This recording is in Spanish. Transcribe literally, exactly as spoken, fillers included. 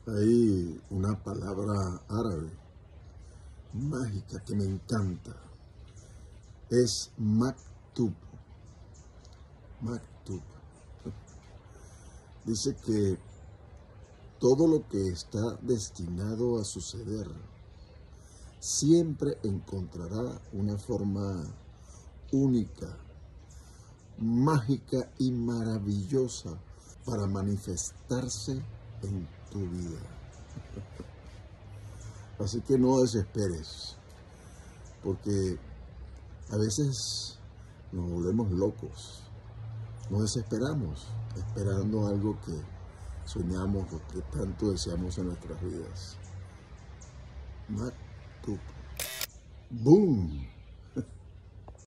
Hay una palabra árabe mágica que me encanta. Es maktub. Maktub. Dice que todo lo que está destinado a suceder siempre encontrará una forma única, mágica y maravillosa para manifestarse en tu vida. Así que no desesperes, porque a veces nos volvemos locos, nos desesperamos esperando algo que soñamos o que tanto deseamos en nuestras vidas. Maktub. ¡Boom!